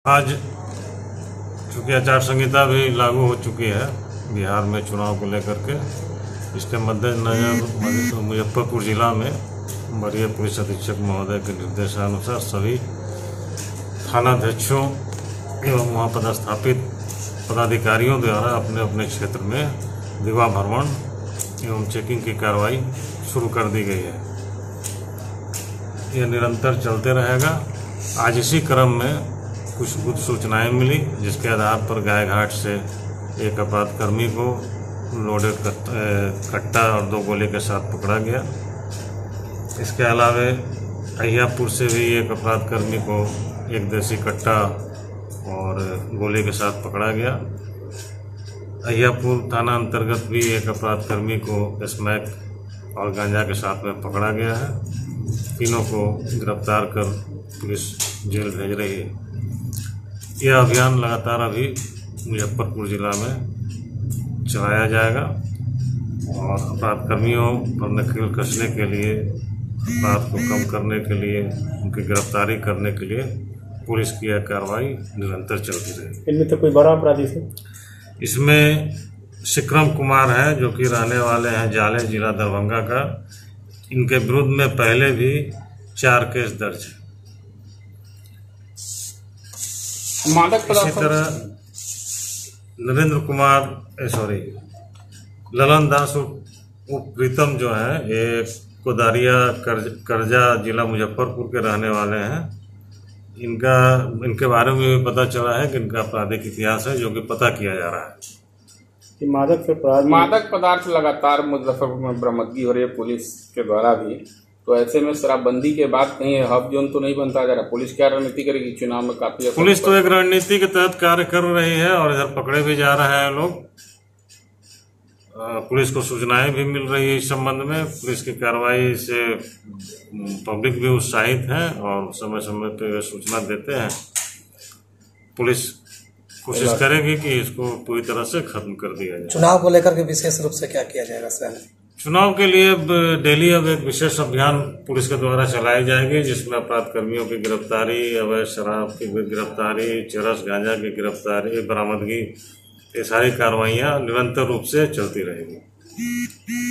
आज चूँकि आचार संहिता भी लागू हो चुकी है बिहार में चुनाव को लेकर के, इसके मद्देनजर मुजफ्फरपुर जिला में वरीय पुलिस अधीक्षक महोदय के निर्देशानुसार सभी थानाध्यक्षों एवं वहाँ पदस्थापित पदाधिकारियों द्वारा अपने अपने क्षेत्र में दिवा भ्रमण एवं चेकिंग की कार्रवाई शुरू कर दी गई है। यह निरंतर चलते रहेगा। आज इसी क्रम में कुछ गुप्त सूचनाएं मिली, जिसके आधार पर गायघाट से एक अपराधकर्मी को लोडेड कट्टा और 2 गोले के साथ पकड़ा गया। इसके अलावा अहियापुर से भी एक अपराधकर्मी को एक देसी कट्टा और गोले के साथ पकड़ा गया। अहियापुर थाना अंतर्गत भी एक अपराधकर्मी को स्मैक और गांजा के साथ में पकड़ा गया है। तीनों को गिरफ्तार कर पुलिस जेल भेज रही है। यह अभियान लगातार अभी मुजफ्फरपुर जिला में चलाया जाएगा और अपराधकर्मियों पर नकेल कसने के लिए, अपराध को कम करने के लिए, उनकी गिरफ्तारी करने के लिए पुलिस की यह कार्रवाई निरंतर चलती रहेगी। इनमें तो कोई बड़ा अपराधी है? इसमें सिक्रम कुमार है, जो कि रहने वाले हैं जाले, जिला दरभंगा का। इनके विरुद्ध में पहले भी 4 केस दर्ज है। इसी तरह नरेंद्र कुमार ललन दास प्रीतम जो है, ये कोदारिया करजा जिला मुजफ्फरपुर के रहने वाले हैं। इनके बारे में भी पता चला है कि इनका आपराधिक इतिहास है, जो कि पता किया जा रहा है। मादक पदार्थ लगातार मुजफ्फरपुर में बरामदगी हो रही है पुलिस के द्वारा भी, तो ऐसे में शराबबंदी के बाद कहीं हब जोन तो नहीं बनता जा रहा? पुलिस क्या रणनीति करेगी चुनाव में? काफी पुलिस तो एक रणनीति के तहत कार्य कर रही है और इधर पकड़े भी जा रहे हैं लोग। पुलिस को सूचनाएं भी मिल रही है इस संबंध में। पुलिस की कार्रवाई से पब्लिक भी उत्साहित है और समय समय पे सूचना देते हैं। पुलिस कोशिश करेगी कि इसको पूरी तरह से खत्म कर दिया जाए। चुनाव को लेकर के विशेष रूप से क्या किया जाएगा सर? चुनाव के लिए डेली अब एक विशेष अभियान पुलिस के द्वारा चलाई जाएगी, जिसमें अपराधकर्मियों की गिरफ्तारी, अवैध शराब की गिरफ्तारी, चरस गांजा की गिरफ्तारी, बरामदगी, ये सारी कार्रवाइयां निरंतर रूप से चलती रहेगी।